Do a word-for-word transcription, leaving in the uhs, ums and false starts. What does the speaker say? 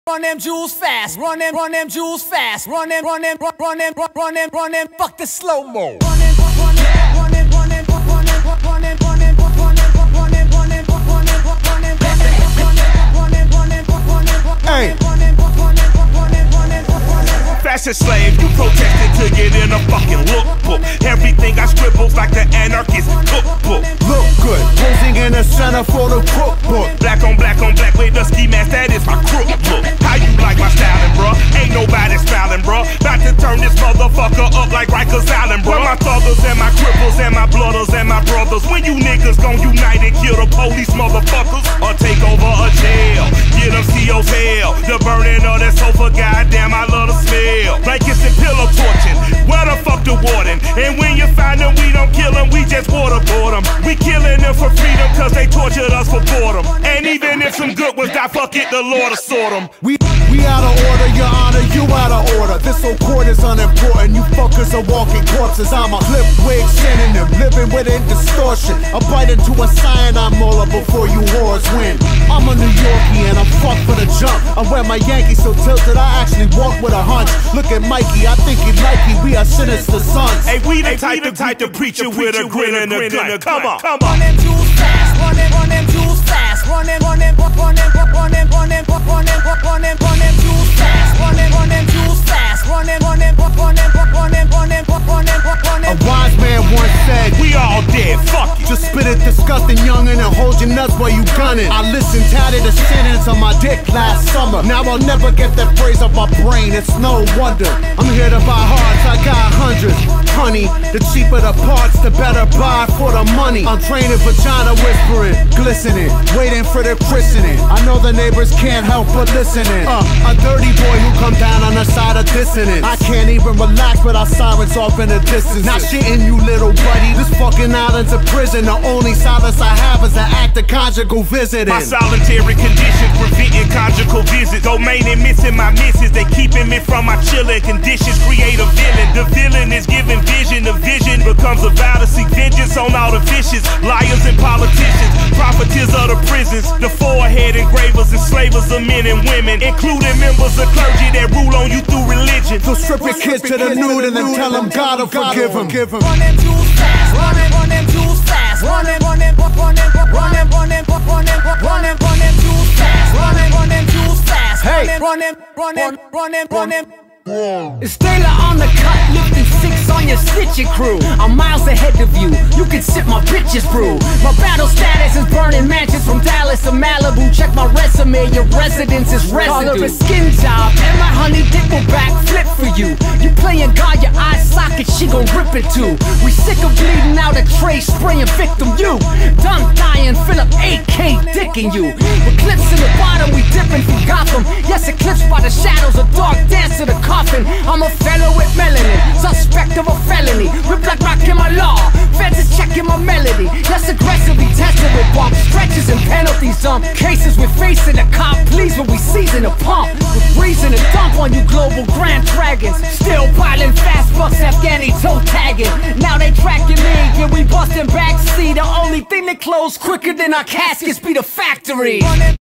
Run them jewels fast, run them, run them jewels fast, run them, run them, run run them, run them, run them, fuck the slow mo. Run them, run them, run them, run them, run them, run them, run them, run them, run them, run them, run them, run them, run them, run them, run them, hey. Fashion slave, you protested to get in a fucking lookbook. Everything I scribbles like the anarchist cookbook. Look good, posing in the center for the cookbook. Black on black on black with the ski mask, that is my crook look. How you like my styling, bruh? Ain't nobody smiling, bruh. About to turn this motherfucker up like Rikers Island, bruh. My thuggers and my cripples and my blooders and my brothers. When you niggas gon' unite and kill the police motherfuckers, or take over a jail, get them C O's hell. The burning of that sofa, goddamn, I love the smell. Blankets and pillow torching, where the fuck the warden? And when you find them, we don't kill them, we just waterboard them. We killing them for freedom, cause they tortured us for boredom. And even if some good ones die, fuck it, the Lord will sort them. We we out of order, your honor, you out of order. This whole court is unimportant, you fuckers are walking corpses. I'm a clip wig synonym, living within distortion. I bite into a cyanide molar before you whores win. I'm a New Yorkie and I'm fucked for the jump. I wear my Yankees so tilted, I actually walk with a hunch. Look at Mikey, I think he like me, we are sinister sons. Hey, we the type, the type to preach it with a grin and a gun. Come on, come on. Run them jewels fast, run them, run them jewels fast, run them, run them, run them, run them, run them, run them, run them, run them jewels fast, run them, run them jewels fast, run them, run them, run them, run them, run them, run them, run them. A wise man once said, we all dead, fuck it. Just spit it disgusting youngin' and hold your nuts while you gunning. I listened, tatted a sentence on my dick last summer. Now I'll never get that phrase off my brain, it's no wonder. I'm here to buy hearts, I got hundreds. Honey, the cheaper the parts, the better buy for the money. I'm training vagina whispering, glistening, waiting for the christening. I know the neighbors can't help but listening. Uh, a dirty boy who come down on the side of dissonance. I can't even relax without sirens off in the distance. Not shitting you, little buddy, this fucking island's a prison. The only solace I have is an act of conjugal visiting. My solitary conditions preventing conjugal visits. Domain and missing my misses, they keeping me from my chilling conditions. Create a villain, the villain is giving vision. The vision becomes a vow to seek vengeance on all the vicious liars and politicians, profiteers of the prisons, the forehead engravers, enslavers of men and women, including members of clergy that rule on you through religion. So strip your kids to the nude and then tell them God will forgive them. Run them jewels fast, run them, run them jewels fast, run them, run them, run them, run them, run them, run them, run them, run them jewels fast, run them, run them jewels fast, run them, run them, run them, run them, run them. It's Taylor on the cut, lifting six on your stitching crew. I'm miles ahead of you, you can sip my bitches brew. My battle status is burning mansions from Dallas to Malibu. Check my resume, your residence is residue. Call her a skin job, and my honey dick will backflip for you. You playing God, your eye socket, she gon' rip it too. We sick of bleeding out a tray, spraying victim you. Done dying, Philip A K dicking you. With clips in the bottom, we dipping from Gotham. Yes, eclipsed by the shadows, a dark dance to the coffin. I'm a fellow with melanin, suspect of a felony. Rip like rock in my law, feds is checking my melody. Yes, aggressively tested with bomb stretches and penalties. Some cases we're facing a cop, please, when we season a pump. With reason to dump on you global grand dragons. Still piling fast bucks, Afghani toe tagging. Now they tracking me, yeah, we busting backseat. The only thing that close quicker than our caskets be the factory.